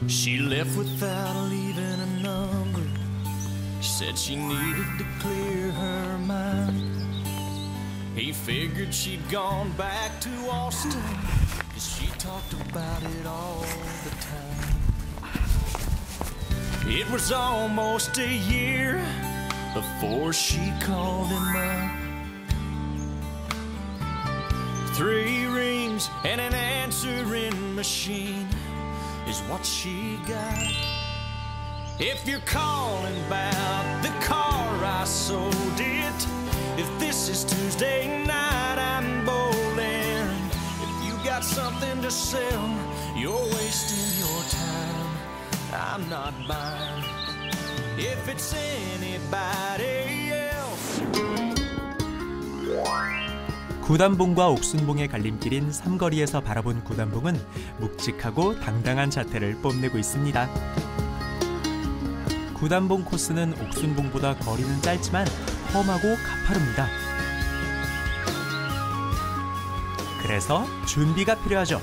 She left without leaving a number. Said she needed to clear her mind. He figured she'd gone back to Austin, 'cause she talked about it all the time. It was almost a year before she called him up. 3 rings and an answering machine is what she got. If you're calling about the car I sold it, if this is Tuesday night I'm bowling, if you got something to sell, you're wasting your time, I'm not buying. If it's anybody else. 구단봉과 옥순봉의 갈림길인 삼거리에서 바라본 구단봉은 묵직하고 당당한 자태를 뽐내고 있습니다. 구단봉 코스는 옥순봉보다 거리는 짧지만 험하고 가파릅니다. 그래서 준비가 필요하죠.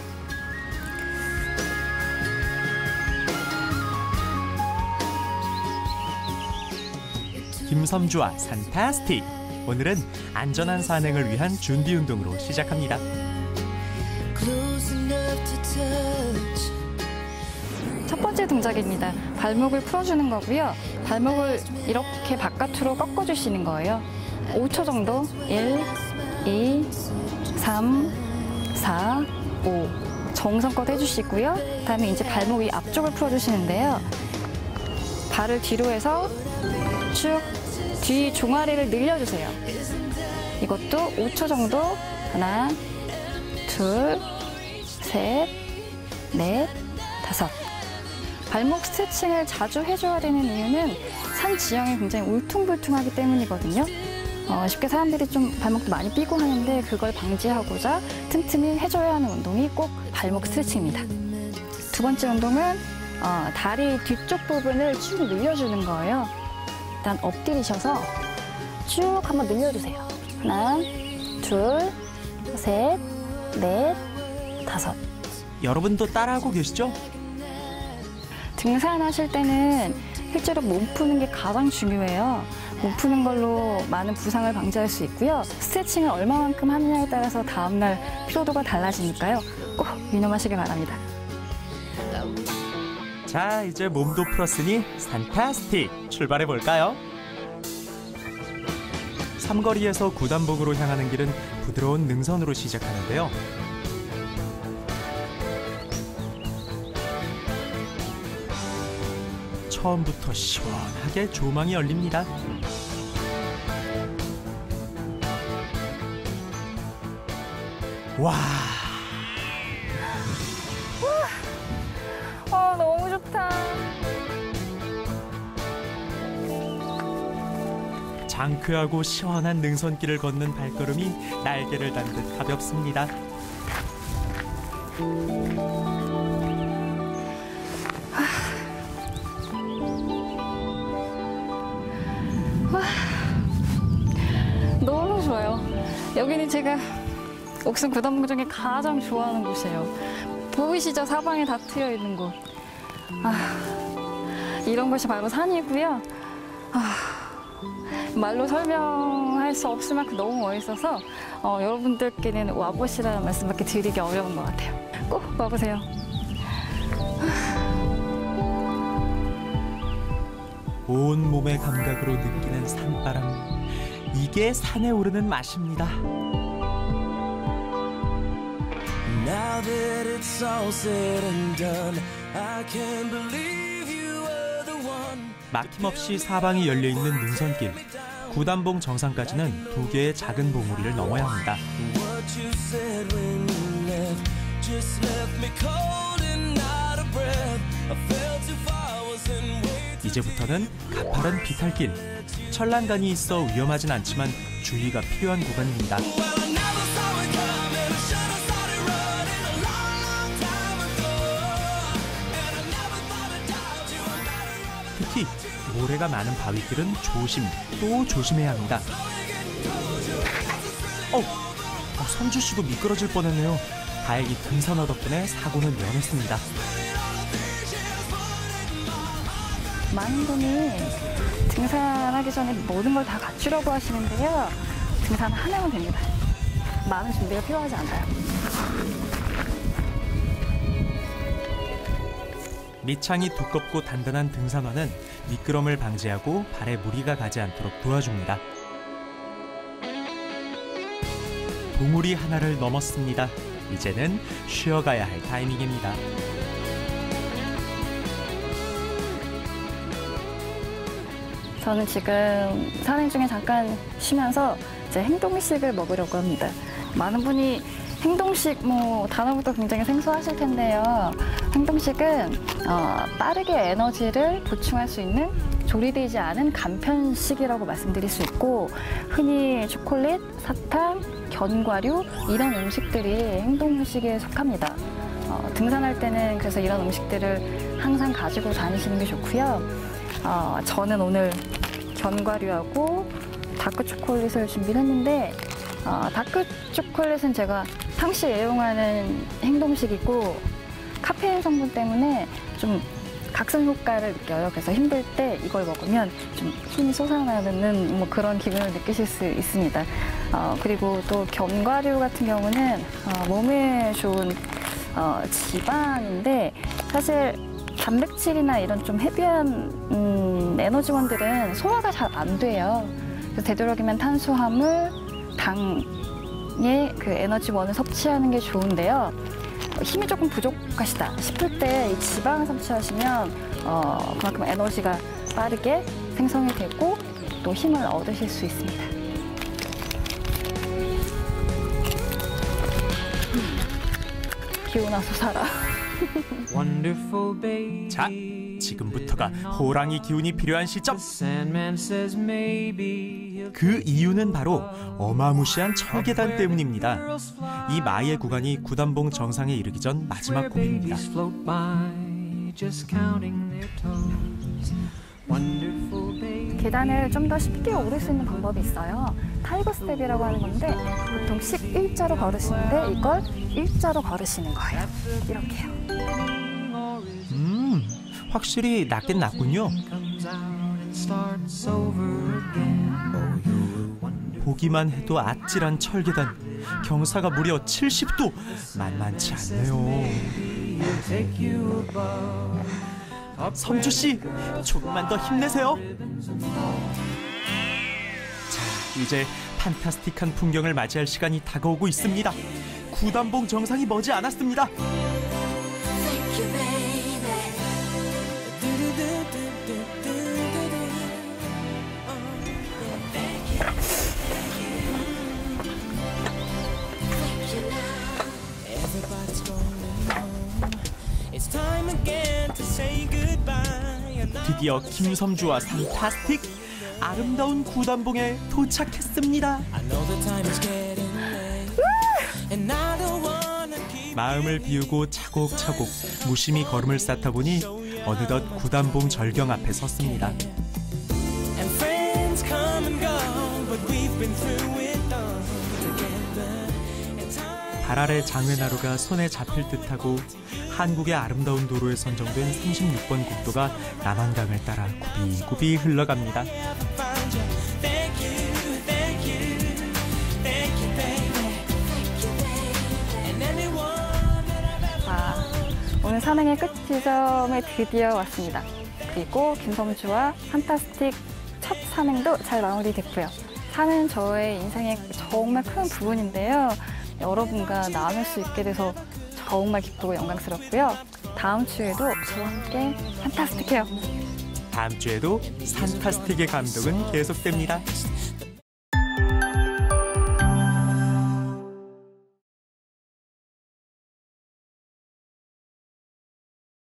김섬주와 산타스틱! 오늘은 안전한 산행을 위한 준비 운동으로 시작합니다. 첫 번째 동작입니다. 발목을 풀어주는 거고요. 발목을 이렇게 바깥으로 꺾어주시는 거예요. 5초 정도. 1, 2, 3, 4, 5. 정성껏 해주시고요. 그다음에 이제 발목 위 앞쪽을 풀어주시는데요. 발을 뒤로 해서 쭉 뒤 종아리를 늘려주세요. 이것도 5초 정도. 하나, 둘, 셋, 넷, 다섯. 발목 스트레칭을 자주 해줘야 되는 이유는 산 지형이 굉장히 울퉁불퉁하기 때문이거든요. 쉽게 사람들이 좀 발목도 많이 삐고 하는데 그걸 방지하고자 틈틈이 해줘야 하는 운동이 꼭 발목 스트레칭입니다. 두 번째 운동은 다리 뒤쪽 부분을 쭉 늘려주는 거예요. 일단 엎드리셔서 쭉 한번 늘려주세요. 하나, 둘, 셋, 넷, 다섯. 여러분도 따라하고 계시죠? 등산하실 때는 실제로 몸 푸는 게 가장 중요해요. 몸 푸는 걸로 많은 부상을 방지할 수 있고요. 스트레칭을 얼마만큼 하느냐에 따라서 다음날 피로도가 달라지니까요. 꼭 유념하시길 바랍니다. 자, 이제 몸도 풀었으니 산타스틱! 출발해볼까요? 삼거리에서 구단봉으로 향하는 길은 부드러운 능선으로 시작하는데요. 처음부터 시원하게 조망이 열립니다. 와! 너무 좋다. 장쾌하고 시원한 능선길을 걷는 발걸음이 날개를 단 듯 가볍습니다. 너무 좋아요. 여기는 제가 옥순 구단봉 중에 가장 좋아하는 곳이에요. 보이시죠? 사방에 다 트여 있는 곳. 이런 곳이 바로 산이고요. 말로 설명할 수 없을 만큼 너무 멋있어서 여러분들께는 와보시라는 말씀밖에 드리기 어려운 것 같아요. 꼭 와보세요. 온 몸의 감각으로 느끼는 산바람. 이게 산에 오르는 맛입니다. Now that it's all said and done, I can't believe you were the one. 막힘없이 사방이 열려있는 능선길. 구단봉 정상까지는 2개의 작은 봉우리를 넘어야 합니다. What you said when you left just left me cold and out of breath. I felt if I wasn't waiting. 이제부터는 가파른 비탈길. 철란간이 있어 위험하진 않지만 주의가 필요한 구간입니다. 특히 모래가 많은 바위길은 조심 또 조심해야 합니다. 선주 씨도 미끄러질 뻔했네요. 다행히 등산화 덕분에 사고는 면했습니다. 많은 분이 등산하기 전에 모든 걸 다 갖추려고 하시는데요. 등산 하나면 됩니다. 많은 준비가 필요하지 않아요. 밑창이 두껍고 단단한 등산화는 미끄럼을 방지하고 발에 무리가 가지 않도록 도와줍니다. 봉우리 하나를 넘었습니다. 이제는 쉬어가야 할 타이밍입니다. 저는 지금 산행 중에 잠깐 쉬면서 이제 행동식을 먹으려고 합니다. 많은 분이 행동식 단어부터 굉장히 생소하실 텐데요. 행동식은 빠르게 에너지를 보충할 수 있는 조리되지 않은 간편식이라고 말씀드릴 수 있고, 흔히 초콜릿, 사탕, 견과류 이런 음식들이 행동식에 속합니다. 등산할 때는 그래서 이런 음식들을 항상 가지고 다니시는 게 좋고요. 저는 오늘 견과류하고 다크 초콜릿을 준비를 했는데, 다크 초콜릿은 제가 평시 애용하는 행동식이고 카페인 성분 때문에 좀 각성 효과를 느껴요. 그래서 힘들 때 이걸 먹으면 좀 힘이 솟아나는 그런 기분을 느끼실 수 있습니다. 그리고 또 견과류 같은 경우는 몸에 좋은 지방인데, 사실 단백질이나 이런 좀 헤비한 에너지원들은 소화가 잘 안 돼요. 그래서 되도록이면 탄수화물, 당의 그 에너지원을 섭취하는 게 좋은데요. 힘이 조금 부족하시다 싶을 때 이 지방을 섭취하시면 그만큼 에너지가 빠르게 생성이 되고 또 힘을 얻으실 수 있습니다. 기운아 솟아라. 자, 지금부터가 호랑이 기운이 필요한 시점. 그 이유는 바로 어마무시한 철계단 때문입니다. 이 마의 구간이 구단봉 정상에 이르기 전 마지막 고비입니다. 계단을 좀 더 쉽게 오를 수 있는 방법이 있어요. 타이거 스텝이라고 하는 건데, 보통 11자로 걸으시는데 이걸 일자로 걸으시는 거예요. 이렇게요. 확실히 낫긴 낫군요. 보기만 해도 아찔한 철계단, 경사가 무려 70도, 만만치 않네요. 섬주씨, 조금만 더 힘내세요. 자, 이제 판타스틱한 풍경을 맞이할 시간이 다가오고 있습니다. 구단봉 정상이 머지 않았습니다. 드디어 김섬주와 산타스틱, 아름다운 구단봉에 도착했습니다. 마음을 비우고 차곡차곡 무심히 걸음을 쌓다 보니 어느덧 구단봉 절경 앞에 섰습니다. 달 아래 장외나루가 손에 잡힐 듯하고 한국의 아름다운 도로에 선정된 36번 국도가 남한강을 따라 굽이굽이 흘러갑니다. 오늘 산행의 끝 지점에 드디어 왔습니다. 그리고 김섬주와 판타스틱 첫 산행도 잘 마무리됐고요. 산은 저의 인생의 정말 큰 부분인데요. 여러분과 나눌 수 있게 돼서 정말 기쁘고 영광스럽고요. 다음 주에도 저와 함께 판타스틱해요. 다음 주에도 산타스틱의 감동은 계속됩니다.